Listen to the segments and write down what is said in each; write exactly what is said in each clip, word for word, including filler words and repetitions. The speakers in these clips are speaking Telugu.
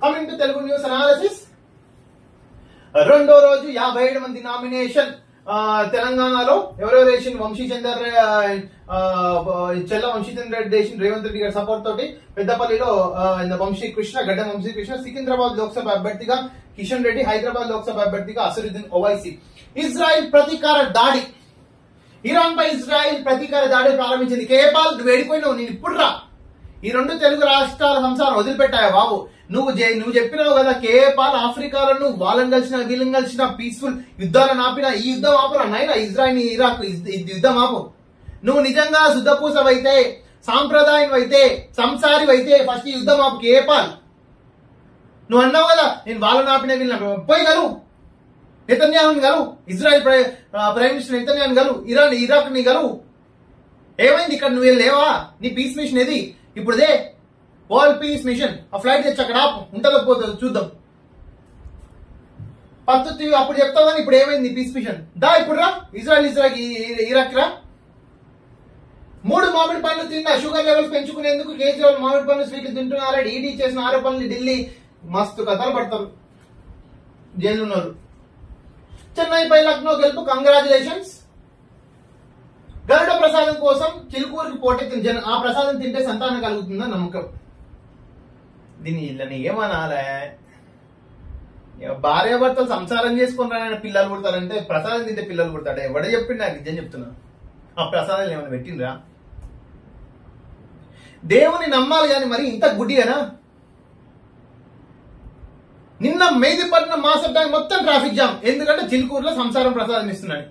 Coming to Telugu news analysis. రెండో రోజు యాభై ఏడు మంది నామినేషన్ తెలంగాణలో ఎవరెవరు వేసిన వంశీచందర్ చెల్ల వంశీచంద్ర రెడ్డి వేసిన రేవంత్ రెడ్డి గారి సపోర్ట్ తోటి పెద్దపల్లిలో వంశీ కృష్ణ గడ్డ వంశీ కృష్ణ, సికింద్రాబాద్ లోక్సభ అభ్యర్థిగా కిషన్ రెడ్డి, హైదరాబాద్ లోక్సభ అభ్యర్థిగా అసరుద్దీన్ ఓవైసీ. ఇజ్రాయెల్ ప్రతీకార దాడి, ఇరాన్ పై ఇజ్రాయెల్ ప్రతీకార దాడి ప్రారంభించింది. కేపాల్ వేడిపోయినావు, నేను ఇప్పుడు రా ఈ రెండు తెలుగు రాష్ట్రాల సంసారం వదిలిపెట్టాయా బాబు. నువ్వు నువ్వు చెప్పినావు కదా కేపాల్ ఆఫ్రికాలో నువ్వు వాళ్ళని కలిసిన వీళ్ళని కలిసిన పీస్ఫుల్ యుద్ధాలను ఆపిన, ఈ యుద్ధం ఆపురా నైనా ఇజ్రాయిల్ ఇరాక్ యుద్ధం ఆపు. నువ్వు నిజంగా శుద్ధపూసవైతే సాంప్రదాయం అయితే సంసారివైతే ఫస్ట్ యుద్ధం ఆపు కేపాల్. నువ్వు అన్నావు కదా నేను వాళ్ళని ఆపిన వీళ్ళని పోయి గలు నెతన్యాహుని గలు, ఇజ్రాయెల్ ప్రైమ్ మినిస్టర్ నెతన్యాహుని గలు, ఇరాన్ ఇరాక్ ని గలు. ఏమైంది ఇక్కడ నువ్వు లేవా? నీ పీస్ మిషన్ ఏది ఇప్పుడుదే? వరల్డ్ పీస్ మిషన్ ఆ ఫ్లైట్ తెచ్చి అక్కడ ఆపు, ఉంటుందో పోతుందో చూద్దాం. పద్ధతి అప్పుడు చెప్తావు కానీ ఇప్పుడు ఏమైంది పీస్ మిషన్? దా ఇప్పుడు రా ఇజ్రాయెల్ ఇజ్రాయల్ ఇరాక్ రా. మూడు మామిడి పండ్లు తిన్నా షుగర్ లెవెల్స్ పెంచుకునేందుకు కేజ్రీవాల్ మామిడి పండ్లు స్వీట్లు తింటున్నారని ఈడీ చేసిన ఆరోపణలు ఢిల్లీ మస్తు కథలు పడతారు, జైలు ఉన్నారు. చెన్నైపై లక్నో గెలుపు కంగ్రాచులేషన్స్. గరుడ ప్రసాదం కోసం చిలుకూరుకి పోటీ జన ఆ ప్రసాదం తింటే సంతానం కలుగుతుందని నమ్మకం. దీన్ని ఇళ్ళని ఏమనాలే? భార్యాభర్తలు సంసారం చేసుకుని రాయన పిల్లలు పుడతారంటే ప్రసాదం తింటే పిల్లలు పుడతాడు. ఎవడ చెప్పిండు నాకు నిజం చెప్తున్నా. ఆ ప్రసాదాలు ఏమైనా పెట్టిండ్రా? దేవుని నమ్మాలి కానీ మరి ఇంత గుడ్డిగానా? నిన్న మేదిపట్నం మాసప్ ట్యాంక్ మొత్తం ట్రాఫిక్ జామ్, ఎందుకంటే చిలుకూరులో సంసారం ప్రసాదం ఇస్తున్నాడు.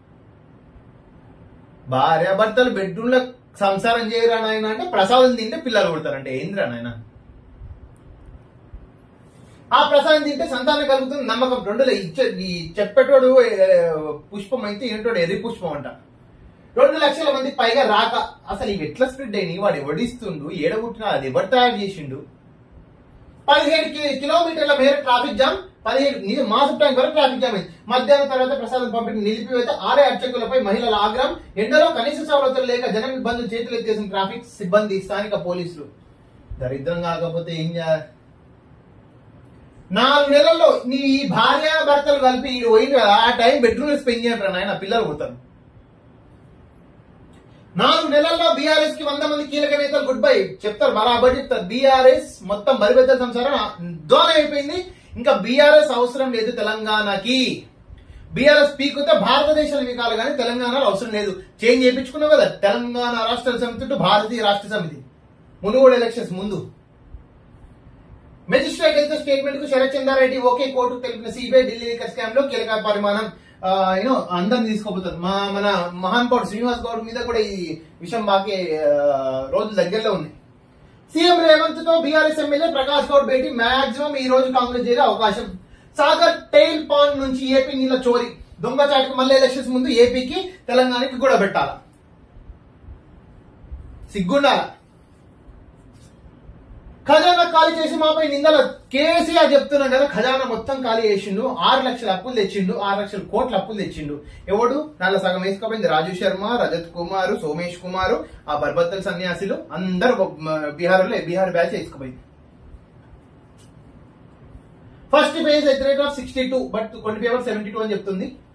భార్యాభర్తలు బెడ్రూమ్ లో సంసారం చేయరా నాయన అంటే ప్రసాదం తింటే పిల్లలు పుడతారంటే ఏంద్రా నాయన? ఆ ప్రసాదం తింటే సంతానం కలుగుతుంది నమ్మకం. రెండులో ఈ చెప్పేటోడు పుష్పం అయితే ఏంటోడు ఎర్రి పుష్పం అంట. రెండు లక్షల మంది పైగా రాక అసలు ఇవి ఎట్లా స్ప్రెడ్ అయినాయి? వాడు ఎవడిస్తుండు, ఏడబుట్టినా అది ఎవరు తయారు చేసిండు? పదిహేడు కిలోమీటర్ల మేర ట్రాఫిక్ జామ్, పదిహేడు మాసప్ ట్యాంక్ వరకు ట్రాఫిక్ జామ్ అయింది. మధ్యాహ్నం తర్వాత ప్రసాదం పంపిణీ నిలిపివేత, ఆరే అర్చకులపై మహిళల ఆగ్రహం, ఎండలో కనీస సవలతులు లేక జనం ఇబ్బందులు చేతులు ఎత్తేసిన ట్రాఫిక్ సిబ్బంది, స్థానిక పోలీసులు. దరిద్రం కాకపోతే ఏం చేయాలి? నాలుగు నెలల్లో నీ భార్య భర్తలు కలిపి పోయింది కదా, ఆ టైం బెడ్రూమ్ లో స్పెండ్ చేయండి నాయన, పిల్లలు పుడతారు. నాలుగు నెలల్లో బీఆర్ఎస్ కి వంద మంది కీలక నేతలు గుడ్ బై చెప్తారు, బరాబర్ చెప్తారు. బీఆర్ఎస్ మొత్తం బరిబెద్ద సంసారం దోన అయిపోయింది. ఇంకా బీఆర్ఎస్ అవసరం లేదు తెలంగాణకి. బీఆర్ఎస్ పీకుతే భారతదేశం వికాలు కానీ తెలంగాణలో అవసరం లేదు. చేంజ్ చేయించుకున్నావు కదా తెలంగాణ రాష్ట్ర సమితి టు భారతీయ రాష్ట్ర సమితి మునుగోడు ఎలక్షన్స్ ముందు. మెజిస్ట్రేట్ అయితే స్టేట్మెంట్ కు శరత్ చంద్రారెడ్డి ఓకే కోర్టుకు తెలిపిన సిబిఐ ఢిల్లీ లిక్కర్ స్కామ్ లో కీలక పరిమాణం యూనో అందరిని తీసుకోబోతుంది. మా మన మహాన్ గౌడ్ శ్రీనివాస్ గౌడ్ మీద కూడా ఈ విషయం బాగా రోజు దగ్గరలో ఉంది. సీఎం రేవంత్ తో బీఆర్ఎస్ ఎమ్మెల్యే ప్రకాష్ గౌడ్ భేటీ, మాక్సిమం ఈ రోజు కాంగ్రెస్ చేరే అవకాశం. సాగర్ టైల్ పాండ్ నుంచి ఏపీ నీళ్ళ చోరీ, దొంగచాటుకు మళ్ళీ ఎలక్షన్స్ ముందు ఏపీకి తెలంగాణకి కూడా పెట్టాల, సిగ్గుండాల. ఖజానా ఖాళీ చేసి మాపై నిందల కేసీఆర్ చెప్తున్నాం కదా, ఖజానా మొత్తం ఖాళీ చేసిండు. ఆరు లక్షల అప్పులు తెచ్చిండు, ఆరు లక్షల కోట్ల అప్పులు తెచ్చిండు. ఎవడు నల్ల సగం వేసుకోపోయింది? రాజు శర్మ, రజత్ కుమార్, సోమేష్ కుమార్, ఆ బర్బత్తల సన్యాసులు అందరు బీహార్ లో బీహార్ బ్యాచ్ వేసుకుపోయింది. First page at rate of sixty two but కొన్ని పేపర్ సెవెంటీ టూ అని చెప్తుంది.